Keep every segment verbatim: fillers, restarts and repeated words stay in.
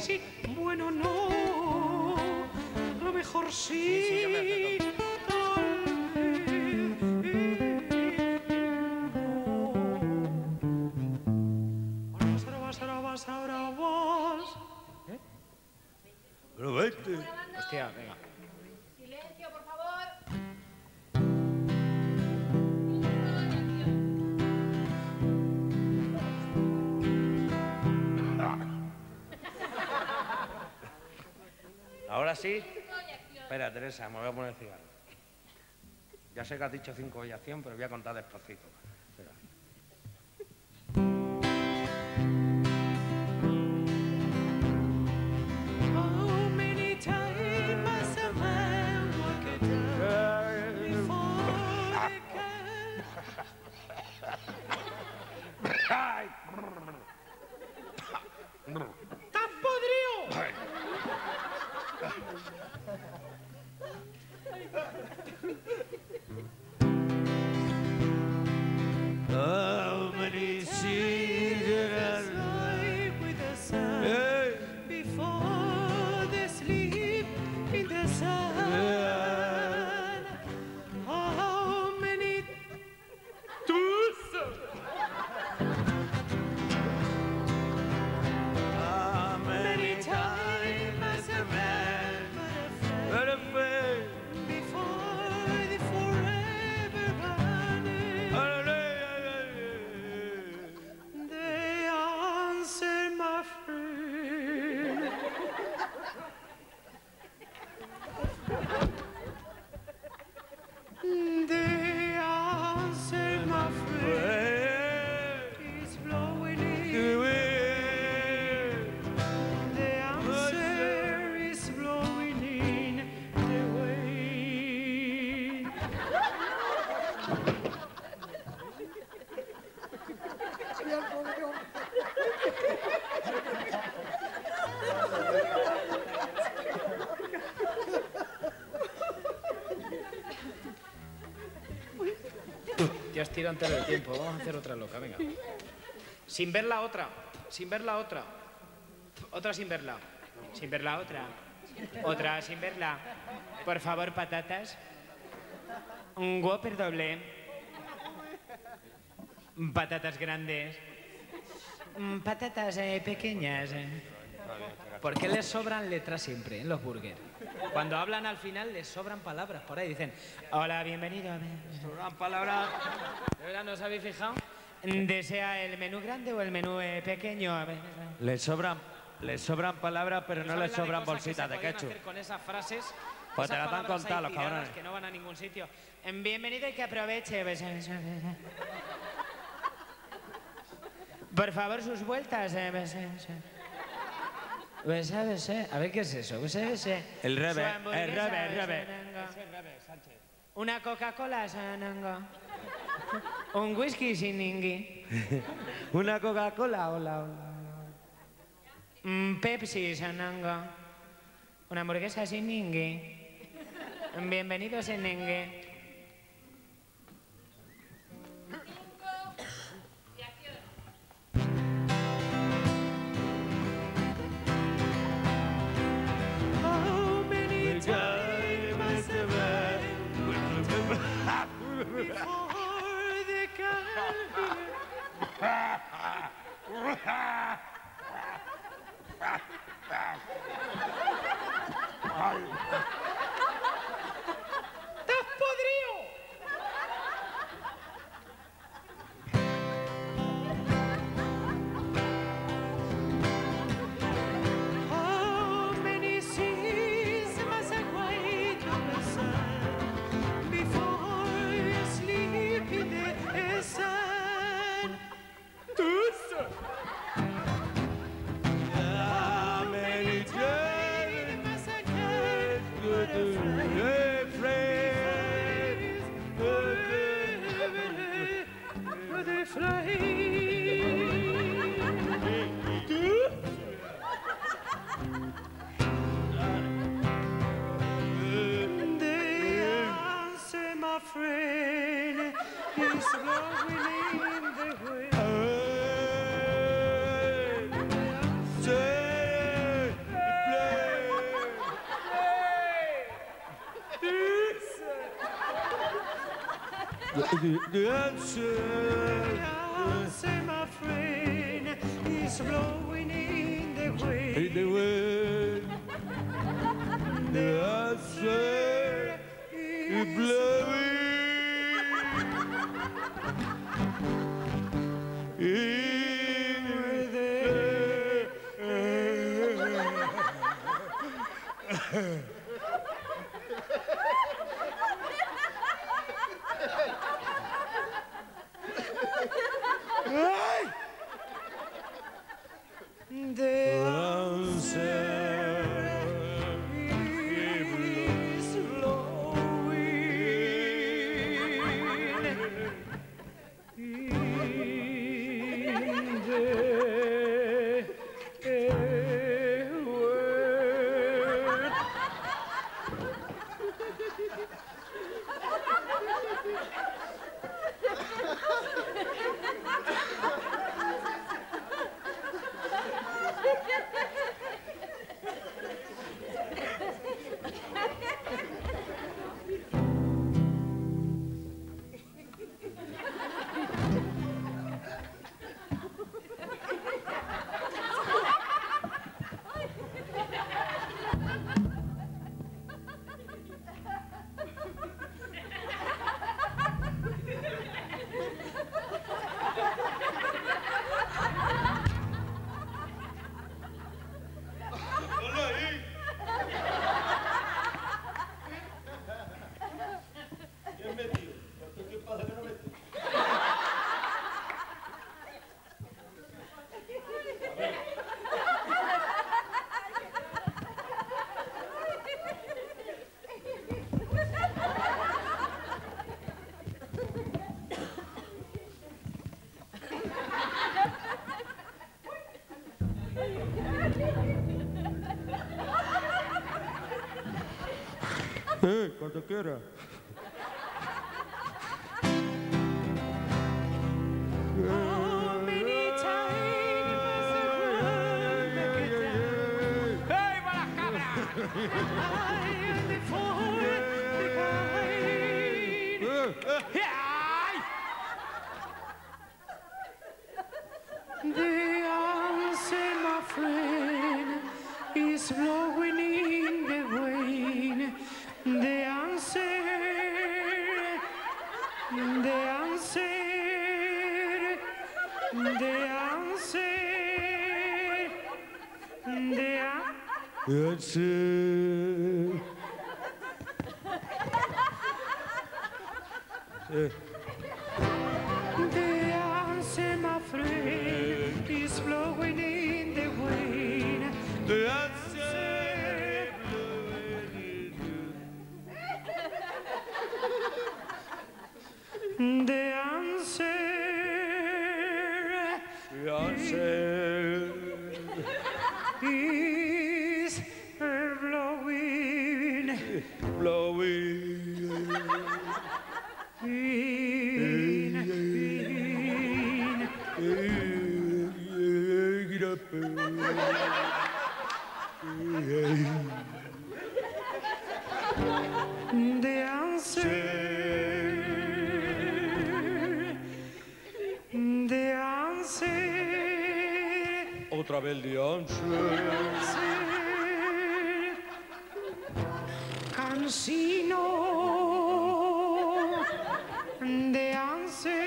sí. Bueno, no. A lo mejor sí. Sí, sí, yo me acerco. Ahora vos. ¿Eh? Pero vete. Hostia, venga. Silencio, por favor. Ahora sí. Espera, Teresa, me voy a poner el cigarro. Ya sé que has dicho cinco y acción, pero voy a contar despacito. Espera. ¡Estás podrido! How many seasons With the sun Hey. before they sleep in the sun. How many How many times must a man but a but a friend before the forever vanished? They answer, my friend. They answer, my friend. It's blowing in. The answer is blowing in the wind. Ya estira entero el tiempo. Vamos a hacer otra loca, venga. Sin ver la otra. Sin ver la otra. Otra sin verla. Sin ver la otra. Otra sin verla. Por favor, patatas. Un Whopper doble. Patatas grandes. Mm, Patatas eh, pequeñas. eh. ¿Por qué les sobran letras siempre en los burgers? Cuando hablan al final les sobran palabras por ahí. Dicen, hola, bienvenido. Sobran palabras. ¿De verdad no os habéis fijado? ¿Desea el menú grande o el menú eh, pequeño? A ver, Le sobran, le sobran palabras, pero no le ¿saben la de sobran cosas que bolsitas se de podían ketchup. hacer con esas frases? Pues te Esas las van a palabras contar ahí los tiradas cabrones. que no van a ningún sitio. En bienvenido y que aproveche. Por favor, sus vueltas. eh, bese, bese. Bese, bese. A ver, ¿qué es eso? Bese, bese. El rebe, Su el hamburguesa, rebe, el bese, rebe. nango. Una Coca-Cola, sanango. Un whisky sin ningui. Una Coca-Cola, hola, hola. Un Pepsi, sanango. Una hamburguesa sin ningui. Bienvenido sin ningui. How many times must a man before they can ¡Estás podrido! How many seas must I wait to the sun before you sleep in the sun? How many times Must I The answer. answer, my friend, is blowing in the wind. In the wind. The answer is blowing in the air. The answer is blowing in the air. Eh, cuando quiera. How many times the world make it down? ¡Hey, malas cabras! I am the fool, the kind. ¡Ay! The answer, my friend, is blowing in the wind. The answer, the answer, the answer, the answer. That's it. Eh, The answer, my friend, is blowing in the wind. the answer. The answer, The answer. is blowing Blowing. in, in. The answer, the answer, Otra vez the answer. Cansino, the answer,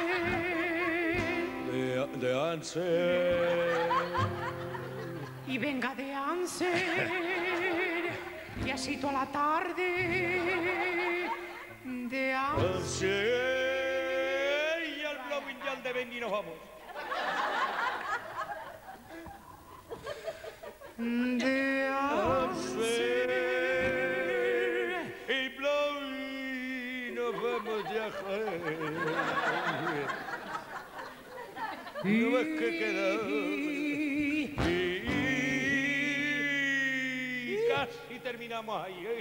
The, the answer. y venga de answer, y así toda la tarde, de answer. Answer. Y al blowing y al de venga y nos vamos. The answer, Y blowing nos vamos ya. No ves que queda. Y casi terminamos ahí. ¿eh?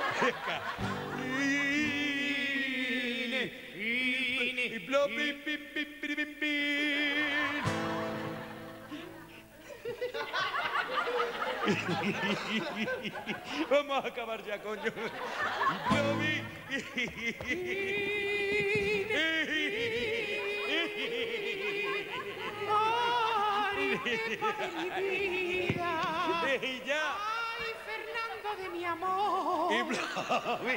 Y blow, bim, bim, bim, bim, bim, bim. Vamos a acabar ya, coño. Y blow, bim. Pepa de mi vida. Y ya. Ay, Fernando de mi amor. Y Bloby.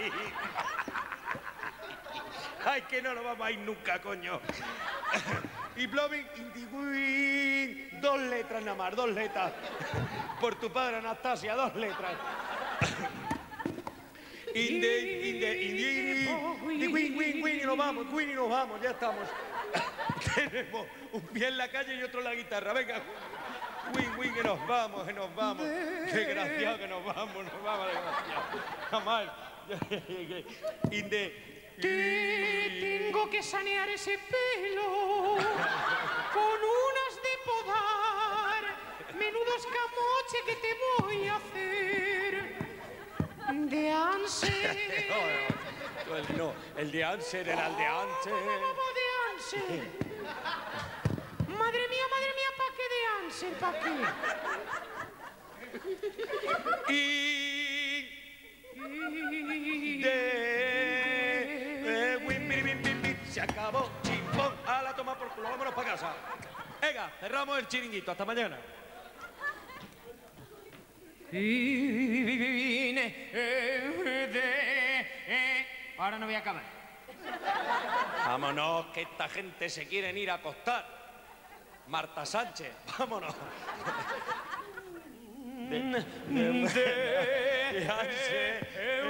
Ay, que no nos vamos a ir nunca, coño. Y Bloby, Indigüín. Dos letras nada más, dos letras. Por tu padre, Anastasia, dos letras. Inde, inde, inde, inde, win, win, win, y nos vamos, win, y nos vamos, ya estamos. Tenemos un pie en la calle y otro en la guitarra, venga. Win, win, que nos vamos, que nos vamos. Desgraciado, que nos vamos, nos vamos, desgraciado. Jamás. Inde. Que tengo que sanear ese pelo con unas de podar. Menudo escamoche que te voy a hacer. De Ansel. No, el, no, el de Ansel era el de Ansel. De Ansel. Madre mía, madre mía, ¿pa' qué de Ansel? ¿Pa' qué? Y de, de win, bim, bim, bim, bim. Se acabó, chimpón, a la toma por culo, vámonos para casa. Venga, cerramos el chiringuito, hasta mañana. Ahora no voy a acabar. Vámonos, que esta gente se quieren ir a acostar. Marta Sánchez, vámonos. De, de, de, de Ansel.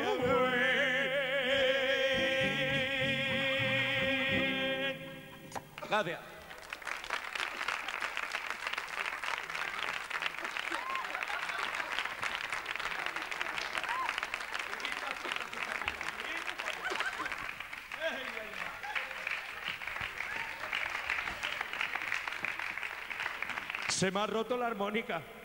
Gracias. Se me ha roto la armónica.